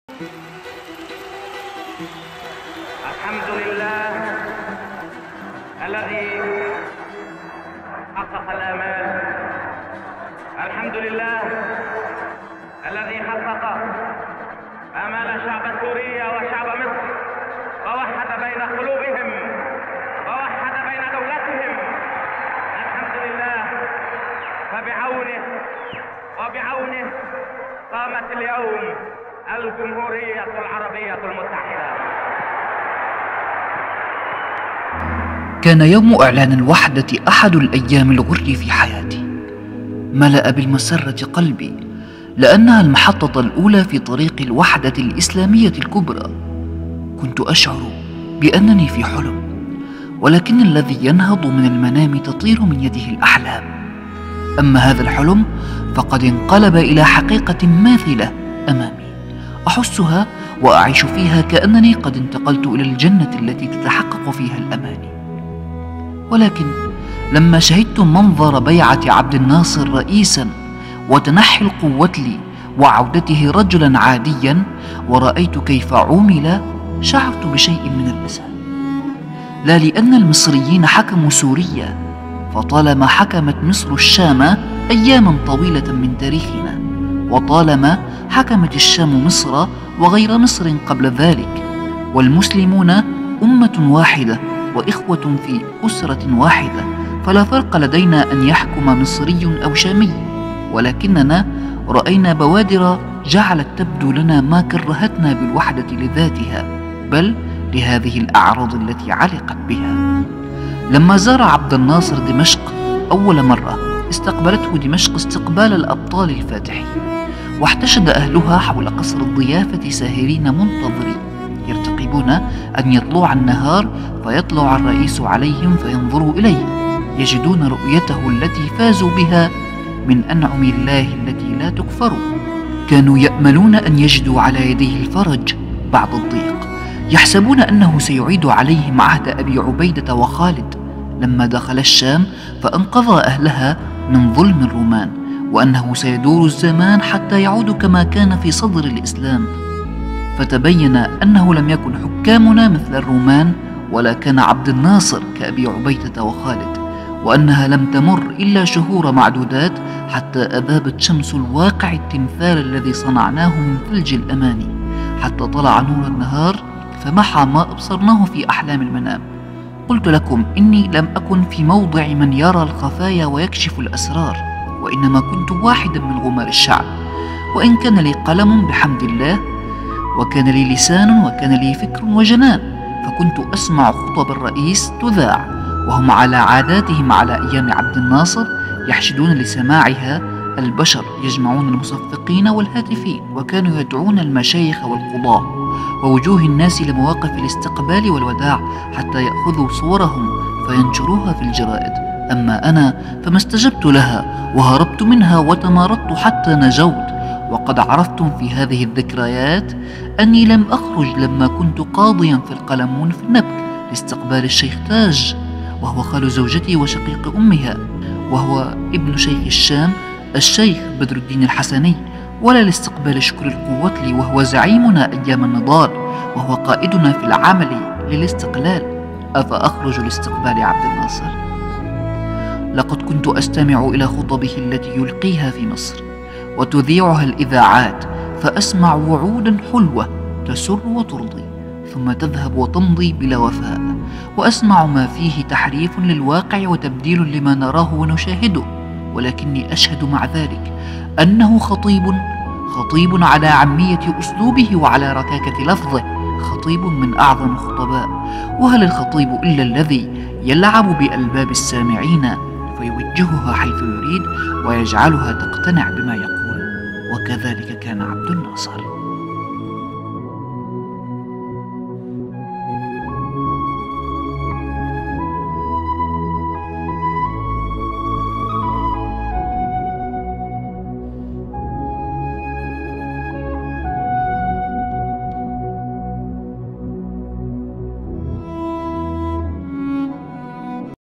الحمد لله الذي حقق الآمال. الحمد لله الذي حقق آمال شعب سوريا وشعب مصر ووحد بين قلوبهم ووحد بين دولتهم. الحمد لله، فبعونه وبعونه قامت اليوم الجمهورية العربية المتحدة. كان يوم إعلان الوحدة أحد الأيام الغر في حياتي. ملأ بالمسرة قلبي لأنها المحطة الأولى في طريق الوحدة الإسلامية الكبرى. كنت أشعر بأنني في حلم، ولكن الذي ينهض من المنام تطير من يده الأحلام. أما هذا الحلم فقد انقلب إلى حقيقة ماثلة أمامي، أحسها وأعيش فيها كأنني قد انتقلت إلى الجنة التي تتحقق فيها الأماني. ولكن لما شهدت منظر بيعة عبد الناصر رئيسا وتنحي القوة وعودته رجلا عاديا، ورأيت كيف عُمل، شعرت بشيء من الأسى. لا لأن المصريين حكموا سوريا، فطالما حكمت مصر الشام أياما طويلة من تاريخنا، وطالما حكمت الشام مصر وغير مصر قبل ذلك، والمسلمون أمة واحدة وإخوة في أسرة واحدة، فلا فرق لدينا أن يحكم مصري أو شامي. ولكننا رأينا بوادر جعلت تبدو لنا ما كرهتنا بالوحدة لذاتها، بل لهذه الأعراض التي علقت بها. لما زار عبد الناصر دمشق أول مرة، استقبلته دمشق استقبال الأبطال الفاتحين، واحتشد أهلها حول قصر الضيافة ساهرين منتظرين يرتقبون أن يطلع النهار فيطلع الرئيس عليهم فينظروا إليه، يجدون رؤيته التي فازوا بها من أنعم الله التي لا تكفر. كانوا يأملون أن يجدوا على يديه الفرج بعد الضيق، يحسبون أنه سيعيد عليهم عهد أبي عبيدة وخالد لما دخل الشام فأنقذ أهلها من ظلم الرومان، وأنه سيدور الزمان حتى يعود كما كان في صدر الإسلام. فتبين أنه لم يكن حكامنا مثل الرومان، ولا كان عبد الناصر كأبي عبيدة وخالد، وأنها لم تمر إلا شهور معدودات حتى أذابت شمس الواقع التمثال الذي صنعناه من ثلج الأماني، حتى طلع نور النهار فمحى ما أبصرناه في أحلام المنام. قلت لكم إني لم أكن في موضع من يرى الخفايا ويكشف الأسرار، وإنما كنت واحدا من غمار الشعب، وإن كان لي قلم بحمد الله، وكان لي لسان، وكان لي فكر وجنان، فكنت أسمع خطب الرئيس تذاع وهم على عاداتهم على أيام عبد الناصر، يحشدون لسماعها البشر، يجمعون المصفقين والهاتفين، وكانوا يدعون المشايخ والقضاة ووجوه الناس لمواقف الاستقبال والوداع حتى يأخذوا صورهم فينشروها في الجرائد. أما أنا فما استجبت لها وهربت منها وتماردت حتى نجوت. وقد عرفتم في هذه الذكريات أني لم أخرج لما كنت قاضيا في القلمون في النبك لاستقبال الشيخ تاج، وهو خال زوجتي وشقيق أمها، وهو ابن شيخ الشام الشيخ بدر الدين الحسني، ولا لاستقبال شكر القوة وهو زعيمنا أيام النضال، وهو قائدنا في العمل للاستقلال. أفأخرج لاستقبال عبد الناصر؟ لقد كنت أستمع إلى خطبه التي يلقيها في مصر وتذيعها الإذاعات، فأسمع وعودا حلوة تسر وترضي، ثم تذهب وتمضي بلا وفاء، وأسمع ما فيه تحريف للواقع وتبديل لما نراه ونشاهده، ولكني أشهد مع ذلك أنه خطيب على عامية أسلوبه وعلى ركاكة لفظه، خطيب من أعظم الخطباء. وهل الخطيب إلا الذي يلعب بألباب السامعين فيوجهها حيث يريد ويجعلها تقتنع بما يقول؟ وكذلك كان عبد الناصر.